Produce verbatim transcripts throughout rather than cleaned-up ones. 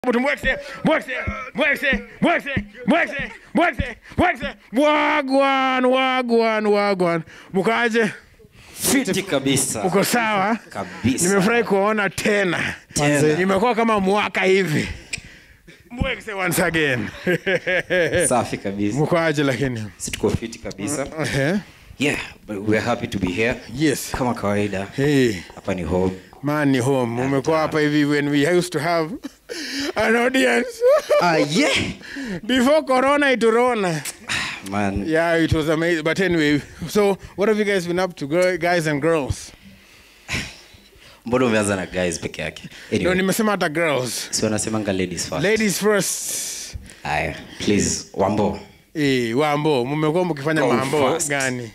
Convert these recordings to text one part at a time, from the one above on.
Mwekse, mwekse, mwekse, mwekse, mwekse, mwekse, mwekse, wagwan, wagwan, wagwan. Mukaje? Fiti kabisa. Uko sawa? Kabisa. Nimefurahi kuona tena. Tena. Nimekuwa kama mwaka hivi. Mwekse once again. Safi kabisa. Mukaje lakini? Sisi tuko fiti kabisa. Uh-huh. Yeah, but we're happy to be here. Yes. Kama kawaida. Hey. Hapa ni home. Man, ni home. Umekuwa hapa hivi when we used to have an audience. Ah, uh, yeah. Before Corona, it Corona. Man. Yeah, it was amazing. But anyway, so what have you guys been up to, guys and girls? Mbona umeanza na guys peke yake? Anyway. No, nimesema hata girls. So nasemanga ladies first. Ladies first. Aya, please, Wambo. Eh, Wambo, mmekuwa mkifanya mambo gani?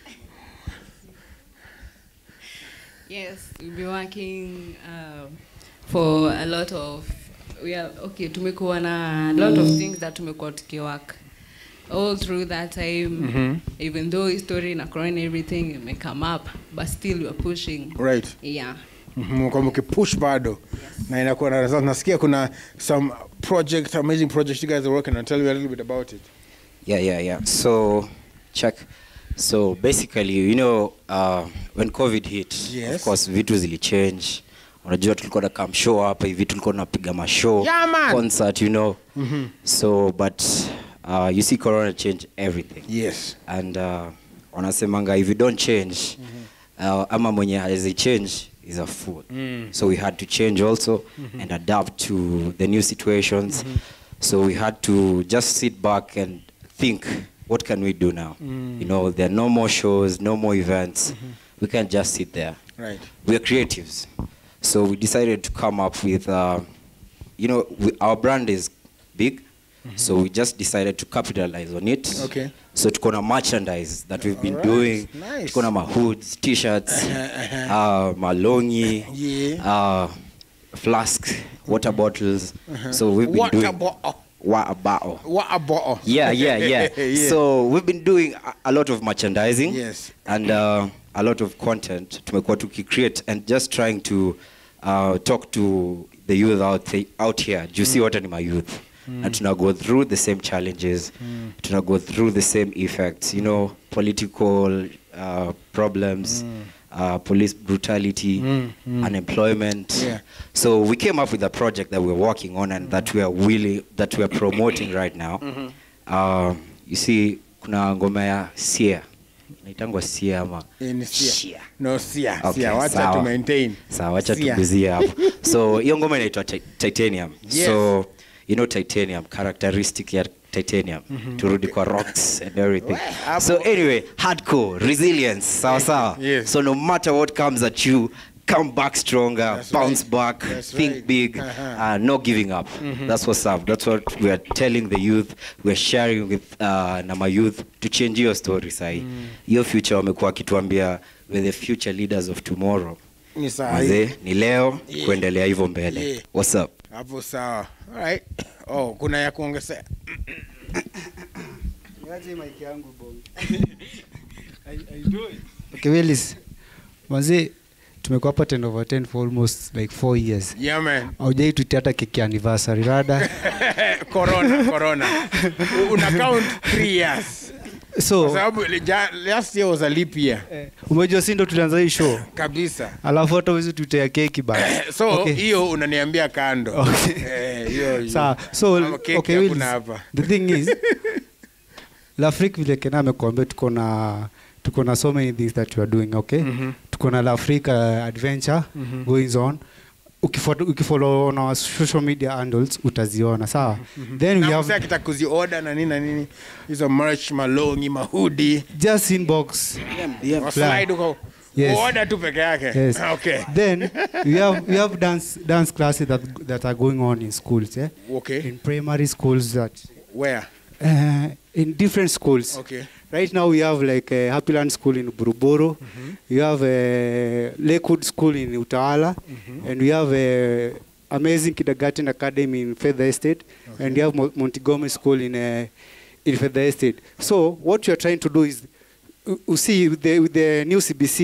Yes, we've been working uh, for a lot of, we are, okay, tumekuwa na a lot of things that tumekuwa tukiwork all through that time, mm-hmm. Even though history na corona everything may come up, but still we are pushing. Right. Yeah. Mko mkipush bado. Yes. Na inakuwa na result. Nasikia kuna some project, amazing projects you guys are working on. Tell me a little bit about it. Yeah, yeah, yeah. So, check. So basically, you know, uh, when COVID hit, yes. Of course, vitu zili change. Unajua tulikuwa na come show hapa hivi, tulikuwa tunapiga ma show, yeah, concert, you know. Mm-hmm. So, but uh, you see, Corona changed everything. Yes. And uh, wanasemanga, if you don't change, mm-hmm. uh, ama mwenye hazi change is a fool. Mm. So we had to change also, mm-hmm. and adapt to the new situations. Mm-hmm. So we had to just sit back and think, what can we do now? Mm. You know, there are no more shows, no more events. Mm-hmm. We can't just sit there. Right. We are creatives. So we decided to come up with, uh, you know, we, our brand is big. Mm-hmm. So we just decided to capitalize on it. Okay. So tuko na merchandise that we've been right. doing. Nice. Tuko na ma hoods, t-shirts, uh, malongi, yeah. uh, flasks, water bottles. Uh-huh. So we've been water doing... Bo- What about? What about? Yeah, yeah, yeah, yeah. So we've been doing a, a lot of merchandising, yes, and uh, a lot of content. Tumekuwa tuki-create and just trying to uh, talk to the youth out th- out here. Do you see what are my youth? Mm. And tuna go through the same challenges. Mm. Tuna go through the same effects. You know, political uh, problems. Mm. Uh, police brutality, mm, mm. unemployment. Yeah. So we came up with a project that we're working on and mm-hmm. that we are really that we are promoting right now. Mm-hmm. Uh, you see, kuna ngoma ya Sia. Naitangwa Sia ama Sia. No Sia. Okay, Sia. Wacha to maintain. Sawa, wacha tuguzie hapo. So hiyo ngoma inaitwa Titanium. Yes. So you know titanium, characteristic ya titanium, mm-hmm. turudi kwa rocks and everything. Well, so anyway, hardcore, resilience, sawa sawa. Yes. So no matter what comes at you, come back stronger, That's bounce right. back, That's think right. big, uh-huh. uh, no giving up. Mm-hmm. That's what's up. That's what we are telling the youth. We are sharing with uh, na my youth to change your story sahi. Mm. Your future wamekuwa kituambia we're the future leaders of tomorrow. Ni sahi. Ni leo, yeah. Kuendelea hivyo mbele. Yeah. What's up? Hapo sawa. All right. Oh, kuna ya kuongezea. Niache mic yangu bongo. I I do it. Okay, Willis. Manzi tumekuwa hapa ten over ten for almost like four years. Yeah man. Haujai tutia hata keki anniversary rada. Corona, corona. Una count three years. So kwa sababu last year was a leap year. Eh, umejua si ndo tulianza hii show kabisa. Alafu hata wizi tutia keki bana. So hiyo okay. Unaniambia kando. Okay. Eh, hiyo. Sawa. So okay, Willis. The thing is L'Afrique vile Kena amekuambia tuko na tuko na so many things that we are doing, okay? Mm-hmm. Tuko na L'Afrique uh, adventure mm-hmm. going on. Ukifollow ukifollow on our social media handles utaziona, sawa? Mm-hmm. Then we na have kita kuzi order na nini na nini. Hizo merch, malongi, mahudi. Just inbox. Yeah, slide uko. Yes. Order tu peke yake. Yes. Okay. Then we have we have dance dance classes that that are going on in schools, yeah? Okay. In primary schools that where? Uh, in different schools. Okay. Right now we have like a Happy Land School in Buruburu. Mm-hmm. We have a Lakewood School in Utawala. Mm-hmm. And we have a amazing kindergarten academy in Feather Estate. Okay. And we have Mo- Montgomery School in uh, in Feather Estate. So what we are trying to do is, you see, with the, with the new C B C,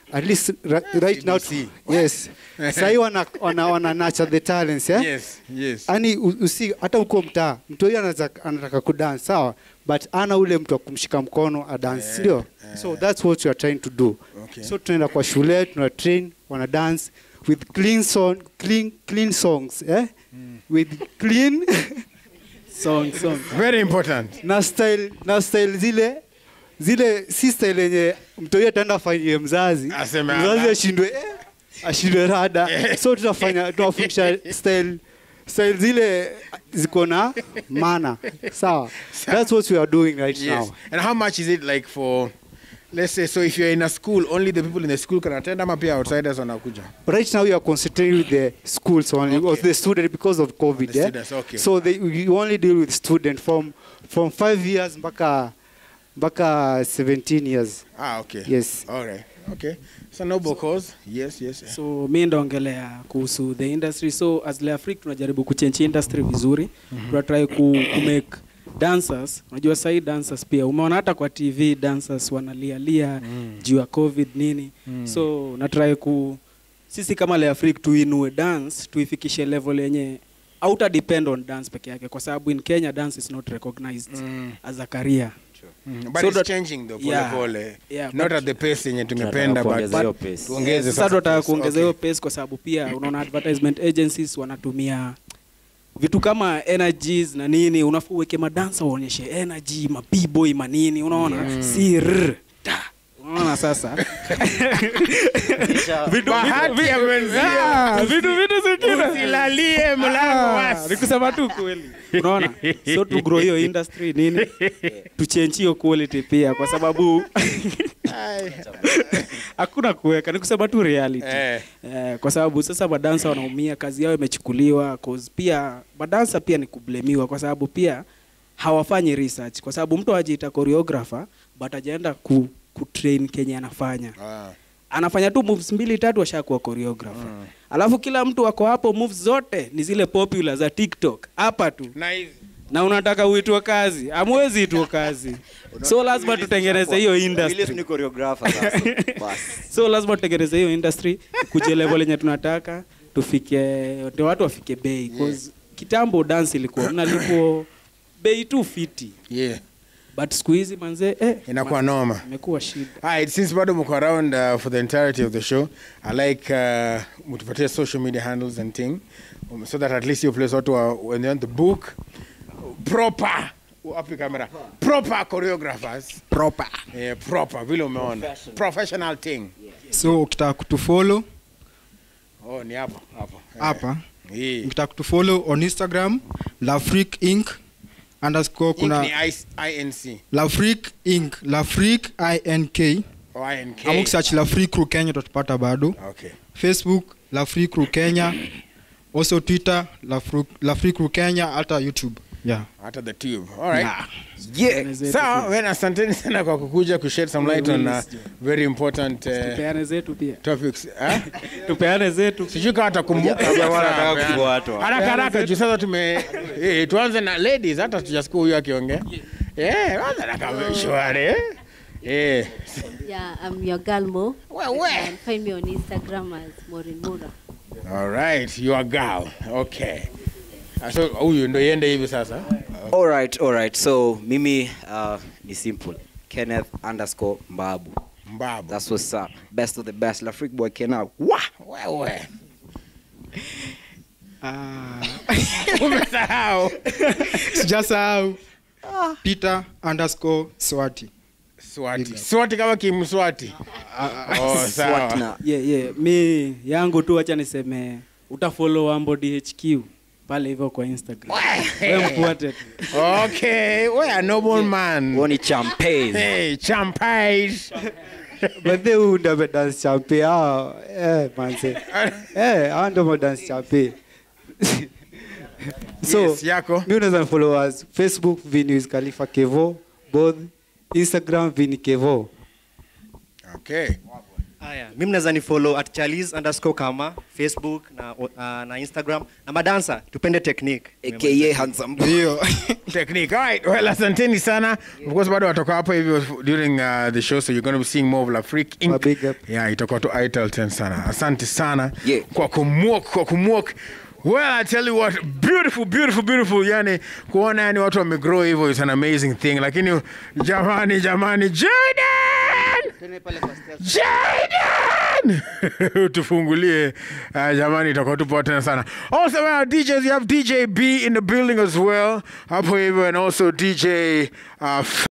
at least ra- right now C B C. yes sahi wana wana, wana nurture the talents yeah Yes, yes. yani usi hata uko mtaa mtu huyo anataka anataka kudance sawa but ana ule mtu wa kumshika mkono a dance Yeah, ndio yeah. so that's what we are trying to do Okay. so tunaenda kwa shule tuna train wana dance with clean song clean clean songs eh with clean Song, song. Very important. na style na style zile zile si style yenye mtu huyo ataenda afanyie mzazi Aseme mzazi ada. ashindwe eh, ashindwe rada so tunafanya tunafundisha style style zile ziko na maana sawa that's what we are doing right Yes. now And how much is it like for, let's say, so if you're in a school, only the people in the school can attend, ama pia outsiders wanakuja? right now we are concentrating with the schools only Okay. of the student because of covid The yeah? students, okay. so they, we only deal with student from from five years mpaka mpaka seventeen years Ah, okay. Yes. All right. Okay. It's a noble cause. Yes, yes. yes. So mi ndaongelea kuhusu the industry. So as Le Afrique tunajaribu kuchange industry vizuri. Mm-hmm. Tunatry ku, ku make dancers. Unajua sasa dancers pia umeona hata kwa T V dancers wanalialia mm. juu ya covid nini. Mm. So na try ku sisi kama Le Afrique tuinue dance tuifikishe level yenye outa depend on dance peke yake kwa sababu in Kenya dance is not recognized mm. as a career. Mm, but So it's that- changing though, pole Yeah. pole. Yeah, Not but- at the pace yenye Tunataka tungependa, but, kuongeza hiyo but pace. tuongeze Sasa tunataka pace. kuongeza Okay. hiyo pace kwa sababu pia unaona advertisement agencies wanatumia vitu kama energies na nini, unafaa uweke madansa uonyeshe energy, ma b-boy manini, unaona mm. si rrr, ta. Unaona sasa vitu Bahati ya mwenzio. Ah, vitu vitu zingine Usilalie mlango wasi. nikusema tu kweli, unaona, so to grow hiyo industry nini, to change hiyo quality pia kwa sababu Ai. hakuna kuweka, ni kusema tu reality Eh. eh, kwa sababu sasa madansa wanaumia, kazi yao imechukuliwa, cause pia madansa pia ni kublemiwa kwa sababu pia hawafanyi research, kwa sababu mtu ajiita choreographer but hajaenda ku, ku train Kenya anafanya Ah. anafanya tu moves mbili tatu ashakuwa choreographer mm. alafu kila mtu wako hapo, moves zote ni zile popular za TikTok hapa tu Na hizi. na unataka uitwe kazi, amwezi itwe kazi, so lazima tutengeneze hiyo industry. ni choreographer sasa. Bas. So lazima tutengeneze hiyo industry kuje level yenye tunataka tufike, ndio watu wafike bei, cause kitambo dance ilikuwa mnalipo bei tu fiti, Yeah. but siku hizi manze eh Inakuwa noma. imekuwa shida. Alright, since bado mko around uh, for the entirety of the show, I like uh, mutupatie social media handles and thing, um, so that at least you place watu wa- when they want the book proper wapi camera proper choreographers proper. eh, proper vile umeona professional thing. So ukitaka kutufollow Oh, ni hapo hapo Eh, hapa, hii ukitaka kutufollow on Instagram Lafrique Inc underscore kuna kuna ni I- INC Lafrique Inc Lafrique I N K or I N K. ama ukisearch Lafrique Crew Kenya tutapata bado. Okay. Facebook Lafrique Crew Kenya, also Twitter Lafrique Lafrique Crew Kenya, hata YouTube. Yeah. Hata the tube. All right. Yeah. Yeah. Sawa, wewe asanteni sana kwa kukuja ku shed some light on uh, very important uh, Tupeane zetu pia. topics. Eh? Tupeane zetu. Sijui kama atakumbuka. Wanataka kufuatwa. Haraka haraka juu sasa tume eh, tuanze na ladies hata tujasikia huyu akiongea. Eh, kwanza na kama shwari. Eh. Yeah, I'm your girl Mo. Wewe. And find me on Instagram as Maureen Mura. All right, you are girl. Okay. Ah, so huyu ndo yende hivi sasa. All right, all right. So mimi uh, ni simple. Kenneth underscore Mbabu. Mbabu. That's what's up. Best of the best. Lafrique boy Kenya. Wah! Wewe. Ah, Umesahau. sijasahau. Peter underscore Swati. Swati. Swati kama kimswati. Oh, sawa. Swatna. Yeah, yeah. Mi yangu tu acha niseme utafollow Ambo D H Q pale hivyo kwa Instagram. Wewe mfuate tu. Okay, we are noble man. Woni champagne. Hey, champagne. but they would have a dance champion ah eh manze eh I want to dance champion so Yes, yako. mimi unaweza follow us Facebook Vinus Khalifa Kevo, both Instagram Vini Kevo. Okay. Haya, mimi mnaweza ni follow at charlies underscore kama Facebook na uh, na Instagram na madansa tupende technique aka handsome ndio technique. All right, well asanteni sana. Of course bado watoka hapo hivyo during uh, the show, so you're going to be seeing more of Lafrique Incorporated. Yeah, itakuwa tu Itel ten sana. Asante sana yeah. kwa kumwok kwa kumwok. Well, I tell you what, beautiful, beautiful, beautiful. Yani, kuona yani watu wamegrow hivyo is an amazing thing. Lakini, jamani, jamani, Jaden! Jaden! Tufungulie, uh, jamani, itakuwa tupo tena sana. Also, well, D Js, you have D J B in the building as well. Hapo hivyo, and also D J uh,